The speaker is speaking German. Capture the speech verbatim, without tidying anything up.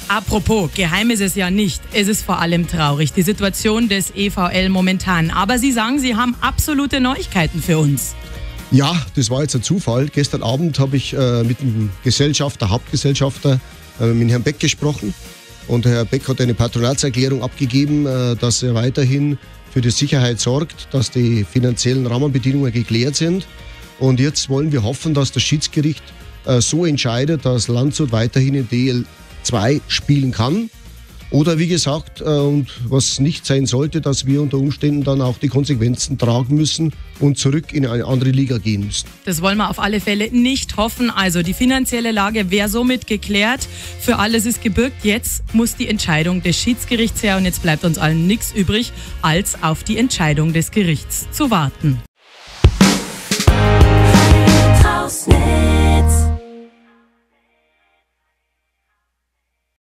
Apropos, geheim ist es ja nicht. Es ist vor allem traurig, die Situation des E V L momentan. Aber Sie sagen, Sie haben absolute Neuigkeiten für uns. Ja, das war jetzt ein Zufall. Gestern Abend habe ich äh, mit dem Gesellschafter, Hauptgesellschafter, äh, mit Herrn Beck gesprochen. Und Herr Beck hat eine Patronatserklärung abgegeben, äh, dass er weiterhin für die Sicherheit sorgt, dass die finanziellen Rahmenbedingungen geklärt sind. Und jetzt wollen wir hoffen, dass das Schiedsgericht äh, so entscheidet, dass Landshut weiterhin in D L zwei spielen kann. Oder wie gesagt, äh, und was nicht sein sollte, dass wir unter Umständen dann auch die Konsequenzen tragen müssen und zurück in eine andere Liga gehen müssen. Das wollen wir auf alle Fälle nicht hoffen. Also die finanzielle Lage wäre somit geklärt. Für alles ist gebürgt. Jetzt muss die Entscheidung des Schiedsgerichts her und jetzt bleibt uns allen nichts übrig, als auf die Entscheidung des Gerichts zu warten. Rausnehmen.